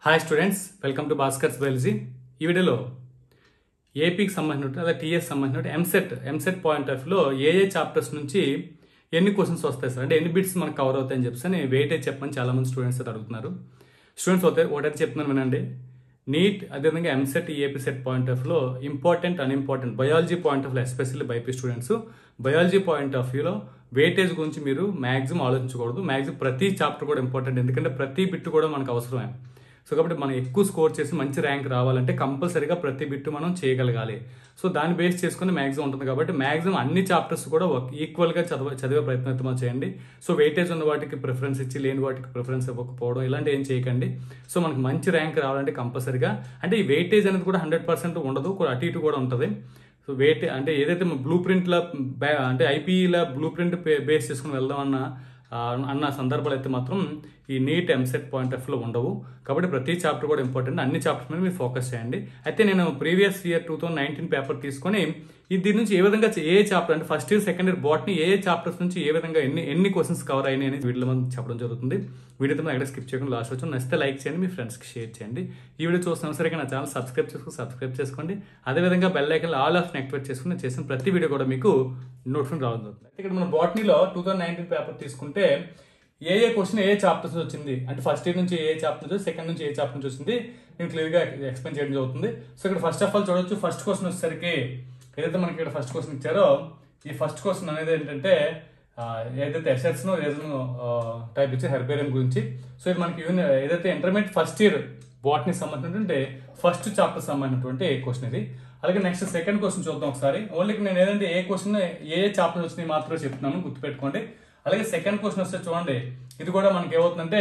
Hi students, welcome to Bhaskar's biology. ఈ వీడియోలో ఏపీకి సంబంధించిన అదే టీఎస్ సంబంధించిన ఎంసెట్ పాయింట్ ఆఫ్ వ్యూలో ఏ చాప్టర్స్ నుంచి ఎన్ని క్వశ్చన్స్ వస్తాయి సార్, అంటే ఎన్ని బిట్స్ మనకు కవర్ అవుతాయని చెప్పి వెయిటేజ్ చెప్పమని చాలా మంది స్టూడెంట్స్ అయితే అడుగుతున్నారు. స్టూడెంట్స్ ఒకటైతే చెప్తున్నాను వినండి. నీట్ అదేవిధంగా EAMCET AP CET point of వ్యూలో important unimportant biology point of view, especially BiPC students biology point of వ్యూలో వెయిటేజ్ గురించి మీరు మ్యాక్సిమం ఆలోచించకూడదు. మ్యాక్సిమం ప్రతి చాప్టర్ కూడా ఇంపార్టెంట్, ఎందుకంటే ప్రతి బిట్ కూడా మనకు అవసరమే. సో కాబట్టి మనం ఎక్కువ స్కోర్ చేసి మంచి ర్యాంక్ రావాలంటే కంపల్సరీగా ప్రతి బిట్టు మనం చేయగలగాలి. సో దాన్ని బేస్ చేసుకుని మ్యాక్సిమం ఉంటుంది. కాబట్టి మ్యాక్సిమం అన్ని చాప్టర్స్ కూడా ఈక్వల్గా చదివే ప్రయత్నం అయితే మనం చేయండి. సో వెయిటేజ్ ఉన్న వాటికి ప్రిఫరెన్స్ ఇచ్చి లేని వాటికి ప్రిఫరెన్స్ ఇవ్వకపోవడం ఇలాంటి ఏం చేయకండి. సో మనకి మంచి ర్యాంక్ రావాలంటే కంపల్సరీగా అంటే ఈ వెయిటేజ్ అనేది కూడా 100% ఉండదు, అటు ఇటు కూడా ఉంటుంది. సో అంటే ఏదైతే బ్లూ ప్రింట్ల అంటే ఐపీఈల బ్లూ ప్రింట్ బేస్ చేసుకుని వెళ్దాం అన్న సందర్భాలు అయితే మాత్రం ఈ నీట్ ఎంసెట్ పాయింట్ ఆఫ్ వ్యూలో ఉండవు. కాబట్టి ప్రతి చాప్టర్ కూడా ఇంపార్టెంట్, అన్ని చాప్టర్స్ మీద మీరు ఫోకస్ చేయండి. అయితే నేను ప్రీవియస్ ఇయర్ 2019 పేపర్ తీసుకొని దీని నుంచి ఏ విధంగా ఏ చాప్టర్ అంటే first year second year botany ఏ చాప్టర్స్ నుంచి ఏ విధంగా ఎన్ని క్వశ్చన్స్ కవర్ అయినాయి అనేది వీడియోలో మనం చెప్పడం జరుగుతుంది. వీడియోతో మనం ఎక్కడ స్కిప్ చేయకుండా లాస్ట్ వచ్చి నచ్చితే లైక్ చేయండి, మీ ఫ్రెండ్స్కి షేర్ చేయండి. ఈ వీడియో చూస్తున్న సరే నా ఛానల్ సబ్స్క్రైబ్ చేసుకోండి. అదేవిధంగా bell icon all option activate చేసుకుని నేను చేసిన ప్రతి వీడియో కూడా మీకు నోటిఫికేషన్ రావడం జరుగుతుంది. ఇక్కడ మన బాటనీలో 2019 పేపర్ తీసుకుంటే ఏ క్వశ్చన్ ఏ చాప్టర్స్ వచ్చింది అంటే ఫస్ట్ ఇయర్ నుంచి ఏ చాప్టర్ నుంచి, సెకండ్ నుంచి ఏ చాప్టర్ నుంచి వచ్చింది నేను క్లియర్గా ఎక్స్ప్లెయిన్ చేయడం జరుగుతుంది. సో ఇక్కడ ఫస్ట్ ఆఫ్ ఆల్ చూడొచ్చు, ఫస్ట్ క్వశ్చన్ వచ్చేసరికి ఏదైతే మనకి ఇక్కడ ఫస్ట్ క్వశ్చన్ ఇచ్చారో ఈ ఫస్ట్ క్వశ్చన్ అనేది ఏంటంటే ఏదైతే ఎసెట్స్ను రీజన్ టైప్ ఇచ్చే హెర్బేరియం గురించి. సో ఇది మనకి ఏదైతే ఇంటర్మీడియట్ ఫస్ట్ ఇయర్ బాటనీకి సంబంధించినటువంటి ఫస్ట్ చాప్టర్ సంబంధించినటువంటి క్వశ్చన్ ఇది. అలాగే నెక్స్ట్ సెకండ్ క్వశ్చన్ చూద్దాం ఒకసారి. ఓన్లీ నేను ఏదంటే ఏ క్వశ్చన్ ఏ చాప్టర్ వచ్చినాయి మాత్రమే చెప్తున్నాను, గుర్తుపెట్టుకోండి. అలాగే సెకండ్ క్వశ్చన్ వస్తే చూడండి, ఇది కూడా మనకి ఏమవుతుందంటే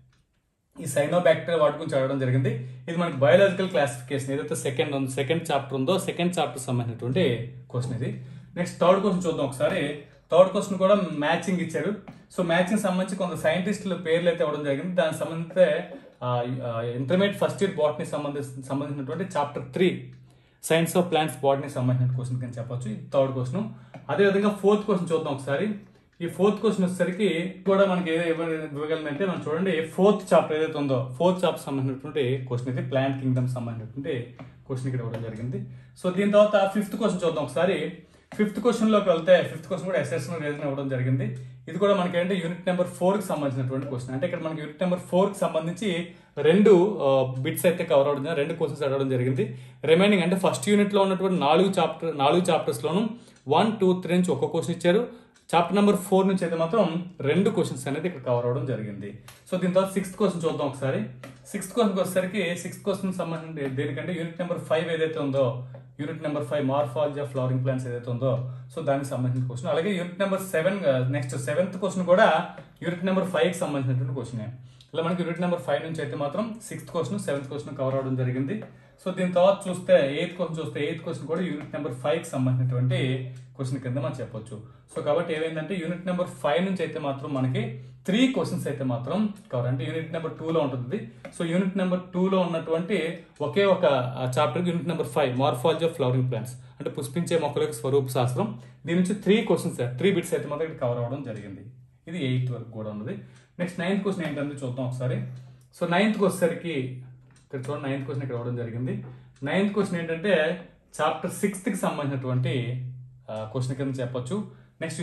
ఈ సైనోబాక్టీరియా వాటి గురించి అడగడం జరిగింది. ఇది మనకి బయాలజికల్ క్లాసిఫికేషన్ ఏదైతే సెకండ్ చాప్టర్ ఉందో సెకండ్ చాప్టర్ సంబంధించినటువంటి క్వశ్చన్ ఇది. నెక్స్ట్ థర్డ్ క్వశ్చన్ చూద్దాం ఒకసారి. థర్డ్ క్వశ్చన్ కూడా మ్యాచింగ్ ఇచ్చారు. సో మ్యాచింగ్ సంబంధించి కొంత సైంటిస్టుల పేర్లు అయితే ఇవ్వడం జరిగింది. దానికి సంబంధించి ఇంటర్మీడియట్ ఫస్ట్ ఇయర్ బాటనీ సంబంధించినటువంటి chapter 3 science of plants botany సంబంధించిన క్వశ్చన్ కింద చెప్పొచ్చు. ఇది థర్డ్ క్వశ్చన్. అదేవిధంగా ఫోర్త్ క్వశ్చన్ చూద్దాం ఒకసారి. ఈ ఫోర్త్ క్వశ్చన్ వచ్చేసరికి కూడా మనకి ఏదో ఇవ్వగలంటే మనం చూడండి, ఫోర్త్ చాప్టర్ ఏదైతే ఉందో ఫోర్త్ చాప్టర్ సంబంధించినటువంటి క్వశ్చన్ ఇది ప్లాంట్ కింగ్డమ్ సంబంధించినటువంటి క్వశ్చన్ ఇక్కడ ఇవ్వడం జరిగింది. సో దీని తర్వాత ఫిఫ్త్ క్వశ్చన్ చూద్దాం ఒకసారి. ఫిఫ్త్ క్వశ్చన్ లోకి వెళ్తే ఫిఫ్త్ క్వశ్చన్ కూడా ఎస్ఎస్ను రీజన్ ఇవ్వడం జరిగింది. ఇది కూడా మనకి ఏంటంటే యూనిట్ నెంబర్ 4కి సంబంధించినటువంటి క్వశ్చన్. అంటే ఇక్కడ మనకి యూనిట్ నెంబర్ 4కి సంబంధించి రెండు బిట్స్ అయితే కవర్ అవడం జరిగింది, రెండు క్వశ్చన్స్ అడగడం జరిగింది. రిమైనింగ్ అంటే ఫస్ట్ యూనిట్ లో ఉన్నటువంటి 4 చాప్టర్స్ లోను 1, 2, 3 నుంచి ఒక క్వశ్చన్ ఇచ్చారు. చాప్టర్ నెంబర్ 4 నుంచి అయితే మాత్రం 2 క్వశ్చన్స్ అనేది ఇక్కడ కవర్ అవడం జరిగింది. సో దీని తర్వాత సిక్స్త్ క్వశ్చన్ చూద్దాం ఒకసారి. సిక్స్త్ క్వశ్చన్కి వచ్చేసరికి సిక్స్త్ క్వశ్చన్ సంబంధించి దేనికంటే యూనిట్ నెంబర్ 5 ఏదైతే ఉందో unit number 5 morphology of flowering plants ఏదైతే ఉందో సో దానికి సంబంధించిన క్వశ్చన్. అలాగే unit number 7 next seventh question కూడా యూనిట్ నెంబర్ 5కి సంబంధించినటువంటి క్వశ్చన్. ఇలా మనకి యూనిట్ నెంబర్ 5 నుంచి అయితే మాత్రం sixth question, seventh question cover అవడం జరిగింది. సో దీని తర్వాత చూస్తే ఎయిత్ క్వశ్చన్ కూడా యూనిట్ నెంబర్ 5కి సంబంధించినటువంటి క్వశ్చన్ కింద మనం చెప్పొచ్చు. సో కాబట్టి ఏమైందంటే యూనిట్ నెంబర్ 5 నుంచి అయితే మాత్రం మనకి 3 క్వశ్చన్స్ అయితే మాత్రం కవర్, అంటే యూనిట్ నెంబర్ 2లో ఉంటుంది. సో యూనిట్ నెంబర్ 2లో ఉన్నటువంటి ఒకే ఒక chapter unit number 5 morphology of flowering plants అంటే పుష్పించే మొక్కల యొక్క స్వరూప శాస్త్రం. దీని నుంచి 3 బిట్స్ అయితే మాత్రం ఇక్కడ కవర్ అవ్వడం జరిగింది. ఇది 8th వరకు కూడా ఉన్నది. నెక్స్ట్ 9th క్వశ్చన్ ఏంటంటే చూద్దాం ఒకసారి. సో 9th వచ్చేసరికి ఇక్కడ చూడండి, 9th క్వశ్చన్ ఇక్కడ ఇవ్వడం జరిగింది. 9th క్వశ్చన్ ఏంటంటే చాప్టర్ 6కి సంబంధించినటువంటి క్వశ్చన్ కింద చెప్పొచ్చు. నెక్స్ట్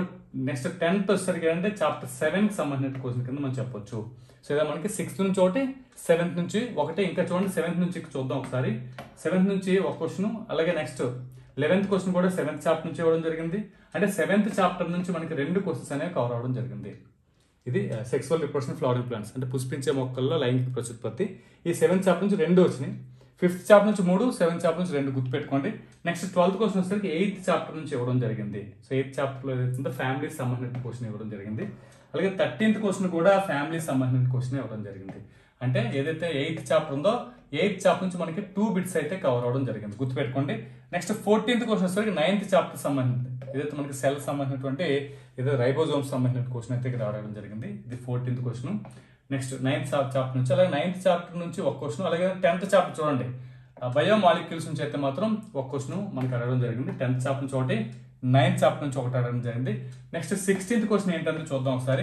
10th వచ్చేసరికి ఏంటంటే చాప్టర్ 7కి సంబంధించిన క్వశ్చన్ కింద మనం చెప్పొచ్చు. సో ఇలా మనకి 6th నుంచి ఒకటి, 7th నుంచి ఒకటి, ఇంకా చూడండి 7th నుంచి చూద్దాం ఒకసారి. 7th నుంచి ఒక క్వశ్చన్, అలాగే నెక్స్ట్ 11th క్వశ్చన్ కూడా 7th చాప్టర్ నుంచి ఇవ్వడం జరిగింది. అంటే 7th చాప్టర్ నుంచి మనకి 2 క్వశ్చన్స్ అనేవి కవర్ అవ్వడం జరిగింది. ఇది సెక్సువల్ రిప్రొడక్షన్ ఫ్లవరింగ్ ప్లాంట్స్ అంటే పుష్పించే మొక్కల్లో లైంగిక ప్రత్యుత్పత్తి. ఈ 7th చాప్టర్ నుంచి 2 వచ్చినాయి. 5th చాప్టర్ నుంచి 3, 7th చాప్టర్ నుంచి 2 గుర్తుపెట్టుకోండి. నెక్స్ట్ 12th క్వశ్చన్ వచ్చేసరికి 8th చాప్టర్ నుంచి ఇవ్వడం జరిగింది. సో 8th చాప్టర్లో ఏదైతే ఫ్యామిలీకి సంబంధించిన క్వశ్చన్ ఇవ్వడం జరిగింది. అలాగే 13th క్వశ్చన్ కూడా ఫ్యామిలీకి సంబంధించిన క్వశ్చన్ ఇవ్వడం జరిగింది. అంటే ఏదైతే 8th చాప్టర్ ఉందో 8th చాప్టర్ నుంచి మనకి 2 బిట్స్ అయితే కవర్ అవ్వడం జరిగింది, గుర్తుపెట్టుకోండి. నెక్స్ట్ 14th క్వశ్చన్ వచ్చేసరికి 9th చాప్టర్ సంబంధించి ఏదైతే మనకి సెల్ సంబంధించినటువంటి ఏదో రైబోజోమ్స్ సంబంధించిన క్వశ్చన్ అయితే ఇక్కడ రావడం జరిగింది. ఇది 14th question. Next 9th chapter నుంచి, అలాగే 9th చాప్టర్ నుంచి ఒక క్వశ్చన్, అలాగే 10th చాప్టర్ చూడండి బయోమాలిక్యూల్స్ నుంచి అయితే మాత్రం ఒక క్వశ్చన్ మనకి అడగడం జరిగింది. 10th చాప్టర్ నుంచి ఒకటి, 9th చాప్టర్ నుంచి ఒకటి అడగడం జరిగింది. నెక్స్ట్ 16th క్వశ్చన్ ఏంటంటే చూద్దాం ఒకసారి.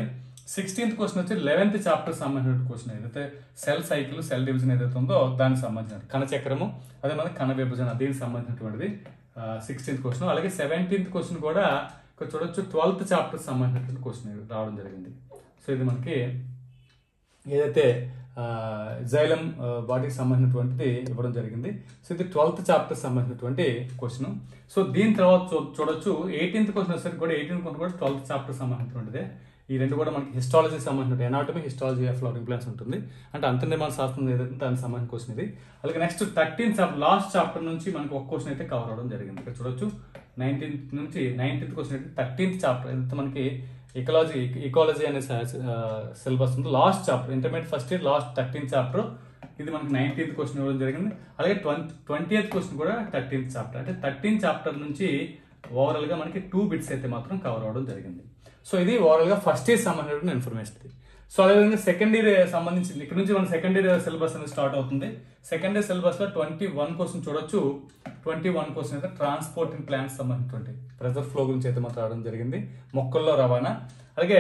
16th క్వశ్చన్ వచ్చి 11th చాప్టర్ సంబంధించిన క్వశ్చన్. ఏదైతే సెల్ సైకిల్, సెల్ డివిజన్ ఏదైతే ఉందో దానికి సంబంధించిన కణచక్రము, అదే మన కణ విభజన దీనికి సంబంధించినటువంటిది 16th క్వశ్చన్. అలాగే 17th క్వశ్చన్ కూడా ఇక్కడ చూడొచ్చు 12th చాప్టర్ సంబంధించినటువంటి క్వశ్చన్ రావడం జరిగింది. సో ఇది మనకి ఏదైతే జైలం బాడీకి సంబంధించినటువంటిది ఇవ్వడం జరిగింది. సో ఇది 12th చాప్టర్ సంబంధించినటువంటి క్వశ్చన్. సో దీని తర్వాత చూడొచ్చు 18th క్వశ్చన్ వచ్చేసరికి కూడా 18th క్వశ్చన్ కూడా 12th చాప్టర్ సంబంధించినటువంటిదే. ఈ రెండు కూడా మనకి హిస్టాలజీకి సంబంధించిన anatomy, histology of flowering plants ఉంటుంది. అంటే అంతర్నిర్మాణ శాస్త్రం ఏదైతే దానికి సంబంధించిన క్వశ్చన్ ఇది. అలాగే next 13th chapter last chapter నుంచి మనకి ఒక క్వశ్చన్ అయితే కవర్ అవడం జరిగింది. ఇక్కడ చూడొచ్చు 19th క్వశ్చన్ అయితే 13th చాప్టర్ ఏదైతే మనకి ఇకాలజీ అనే సిలబస్ ఉంది. Last chapter intermediate first year last 13th chapter ఇది మనకి 19th క్వశ్చన్ ఇవ్వడం జరిగింది. అలాగే 20th క్వశ్చన్ కూడా 13th చాప్టర్. అంటే 13th చాప్టర్ నుంచి ఓవరాల్ గా మనకి 2 బిట్స్ అయితే మాత్రం కవర్ అవడం జరిగింది. సో ఇది ఓవరాల్ గా ఫస్ట్ ఇయర్ సంబంధించిన ఇన్ఫర్మేషన్ ఇది. సో అదేవిధంగా సెకండ్ ఇయర్ సంబంధించింది ఇక్కడ నుంచి మన సెకండ్ ఇయర్ సిలబస్ అనేది స్టార్ట్ అవుతుంది. సెకండ్ ఇయర్ సిలబస్ లో 21 క్వశ్చన్ చూడొచ్చు. 21 క్వశ్చన్ అయితే ట్రాన్స్పోర్టింగ్ ప్లాంట్స్ సంబంధించినటువంటి ప్రెజర్ ఫ్లో గురించి అయితే మాత్రం రావడం జరిగింది, మొక్కల్లో రవాణా. అలాగే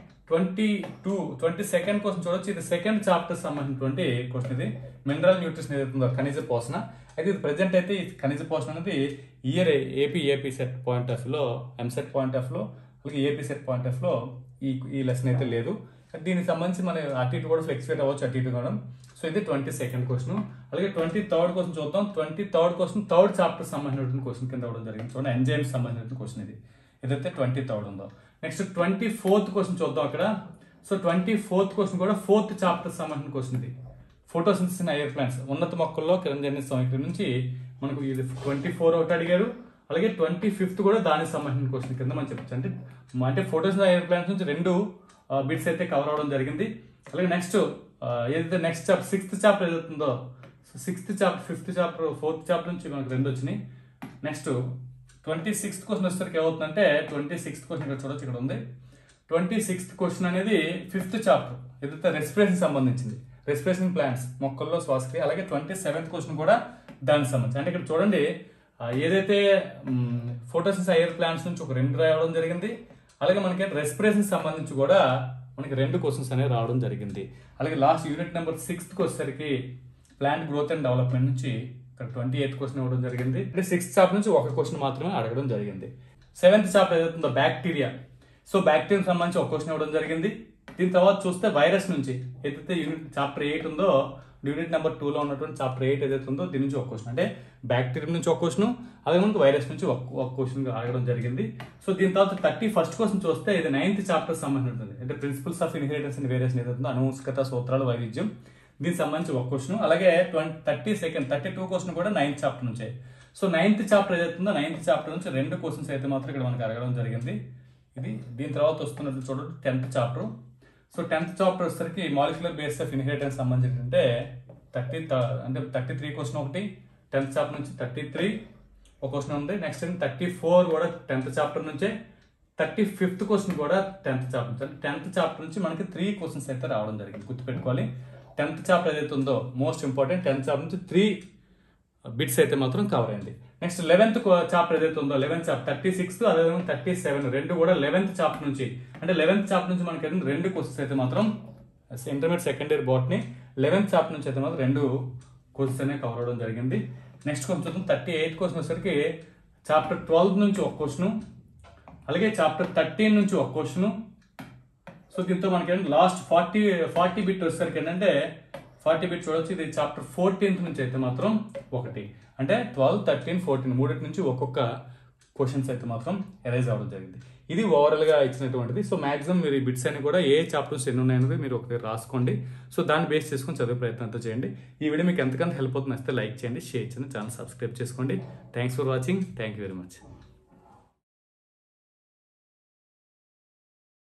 22nd క్వశ్చన్ చూడొచ్చు. ఇది సెకండ్ చాప్టర్ సంబంధించినటువంటి క్వశ్చన్. ఇది మినరల్ న్యూట్రిషన్ ఏదైతుందో ఖనిజ పోషణ. అయితే ఇది ప్రెజెంట్ అయితే ఈ ఖనిజ పోషణ అనేది year AP CET point of లో, ఎంసెట్ పాయింట్ ఆఫ్ లో, అలాగే ఏపీ సెట్ పాయింట్ ఆఫ్ లో ఈ లెసన్ అయితే లేదు. దీనికి సంబంధించి మనం అటు ఇటు కూడా ఫ్లెక్సిబేట్ అవ్వచ్చు, అటు ఇటు కూడా. సో ఇది 22nd క్వశ్చన్. అలాగే 23rd క్వశ్చన్ చూద్దాం. 23rd క్వశ్చన్ 3rd చాప్టర్ సంబంధించిన క్వశ్చన్ కింద అవ్వడం జరిగింది. చూడండి, ఎంజైమ్స్ సంబంధించిన క్వశ్చన్ ఇది ఏదైతే 23rd ఉందో. నెక్స్ట్ 24th క్వశ్చన్ చూద్దాం అక్కడ. సో 24th క్వశ్చన్ కూడా 4th చాప్టర్ సంబంధించిన క్వశ్చన్ ఇది. ఫోటోసింథసిస్ ఇన్ హైయర్ ప్లాంట్స్, ఉన్నత మొక్కల్లో కిరణజన్య సంయుక్తం నుంచి మనకు ఇది 24 ఒకటి అడిగారు. అలాగే 25th కూడా దానికి సంబంధించిన క్వశ్చన్ కింద మనం చెప్పచ్చు. అంటే ఫోటోసింథసిస్ హైయర్ ప్లాంట్స్ నుంచి 2 బిట్స్ అయితే కవర్ అవడం జరిగింది. అలాగే నెక్స్ట్ ఏదైతే నెక్స్ట్ చాప్టర్ 6th చాప్టర్ ఏదైతుందో 6th chapter 5th chapter 4th chapter నుంచి మనకు 2 వచ్చినాయి. నెక్స్ట్ 26th క్వశ్చన్ వచ్చేసరికి ఏమవుతుందంటే 26th క్వశ్చన్ ఇక్కడ చూడొచ్చు, ఇక్కడ ఉంది. 26th క్వశ్చన్ అనేది 5th చాప్టర్ ఏదైతే రెస్పిరేషన్ సంబంధించింది, రెస్పిరేషన్ ప్లాంట్స్ మొక్కల్లో శ్వాసక్రియ. అలాగే 27th క్వశ్చన్ కూడా దానికి సంబంధించి. అంటే ఇక్కడ చూడండి ఏదైతే ఫోటోసింథసిస్ హైయర్ ప్లాంట్స్ నుంచి ఒక 2 రావడం జరిగింది. అలాగే మనకి రెస్పిరేషన్ సంబంధించి కూడా మనకి 2 క్వశ్చన్స్ అనేవి రావడం జరిగింది. అలాగే లాస్ట్ యూనిట్ నెంబర్ 6th వచ్చేసరికి ప్లాంట్ గ్రోత్ అండ్ డెవలప్మెంట్ నుంచి ఇక్కడ 28th క్వశ్చన్ ఇవ్వడం జరిగింది. అంటే 6th చాప్టర్ నుంచి ఒక క్వశ్చన్ మాత్రమే అడగడం జరిగింది. 7th చాప్టర్ ఏదైతుందో బ్యాక్టీరియా. సో బ్యాక్టీరియా సంబంధించి ఒక క్వశ్చన్ ఇవ్వడం జరిగింది. దీని తర్వాత చూస్తే వైరస్ నుంచి ఏదైతే యూనిట్ చాప్టర్ 8 ఉందో, యూనిట్ నెంబర్ 2 లో ఉన్నటువంటి చాప్టర్ 8 ఏదైతే ఉందో దీని నుంచి ఒక క్వశ్చన్. అంటే బ్యాక్టీరియా నుంచి ఒక క్వశ్చన్, అలాగే మనకు వైరస్ నుంచి ఒక క్వశ్చన్ అడగడం జరిగింది. సో దీని తర్వాత 31st క్వశ్చన్ చూస్తే ఇది 9th చాప్టర్ సంబంధించింది. అంటే principles of inheritance and variation ఏదైతుందో అనువంశికత, సూత్రాలు, వైవిధ్యం, దీనికి సంబంధించి ఒక క్వశ్చన్. అలాగే 32 క్వశ్చన్ కూడా 9th చాప్టర్ నుంచే. సో 9th చాప్టర్ ఏదైతుందో 9th చాప్టర్ నుంచి 2 క్వశ్చన్స్ అయితే మాత్రం ఇక్కడ మనకి అడగడం జరిగింది. ఇది దీని తర్వాత వస్తున్నట్టు చూడండి 10th chapter. So 10th chapter వచ్చేసరికి మాలిక్యులర్ బేస్ ఆఫ్ ఇన్హెరిటెన్స్ సంబంధించి అంటే 33 క్వశ్చన్ ఒకటి 10th చాప్టర్ నుంచి 33 ఒక క్వశ్చన్ ఉంది. నెక్స్ట్ 34 కూడా 10th చాప్టర్ నుంచే. 35th క్వశ్చన్ కూడా 10th చాప్టర్ నుంచి. 10th చాప్టర్ నుంచి మనకి 3 క్వశ్చన్స్ అయితే రావడం జరిగింది, గుర్తుపెట్టుకోవాలి. 10th చాప్టర్ ఏదైతే ఉందో మోస్ట్ ఇంపార్టెంట్, 10th చాప్టర్ నుంచి 3 బిట్స్ అయితే మాత్రం కవర్ అయింది. నెక్స్ట్ 11th చాప్టర్ ఏదైతే ఉందో 11th చాప్టర్ 36 అదేవిధంగా 37 2 కూడా 11th చాప్టర్ నుంచి. అంటే 11th చాప్టర్ నుంచి మనకి 2 క్వశ్చన్స్ అయితే మాత్రం intermediate second year botany 11th chapter నుంచి అయితే మాత్రం 2 క్వశ్చన్స్ అనేవి కవర్ అవడం జరిగింది. నెక్స్ట్ కొంచెం 38th క్వశ్చన్ వచ్చేసరికి చాప్టర్ 12 నుంచి ఒక క్వశ్చన్, అలాగే చాప్టర్ 13 నుంచి ఒక క్వశ్చన్. సో దీంతో మనకి లాస్ట్ 40 బిట్ వచ్చేసరికి ఏంటంటే 40 బిట్ చూడొచ్చు. ఇది చాప్టర్ 14 నుంచి అయితే మాత్రం ఒకటి. అంటే 12, 13, 14 మూడింటి నుంచి ఒక్కొక్క క్వశ్చన్స్ అయితే మాత్రం ఎరైజ్ అవ్వడం జరిగింది. ఇది ఓవరాల్ గా ఇచ్చినటువంటిది. సో మాక్సిమం మీరు ఈ బిట్స్ అన్ని కూడా ఏ చాప్టర్స్ ఎన్ని ఉన్నాయనేది మీరు ఒకటి రాసుకోండి. సో దాన్ని బేస్ చేసుకొని చదివే ప్రయత్నం అంతా చేయండి. ఈ వీడియో మీకు ఎంతకంత హెల్ప్ అవుతుంది వస్తే లైక్ చేయండి, షేర్ చేయండి, ఛానల్ సబ్స్క్రైబ్ చేసుకోండి. Thanks for watching. Thank you very much.